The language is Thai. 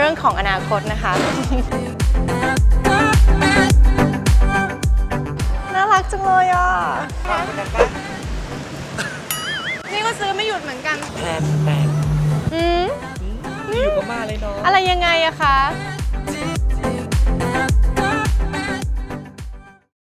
รื่องของอนาคตนะคะ น่ารักจังเลยอ่ะนี่ก็ซื้อไม่หยุดเหมือนกันแพงอยู่กับมาเลยเนาะอะไรยังไงอะคะ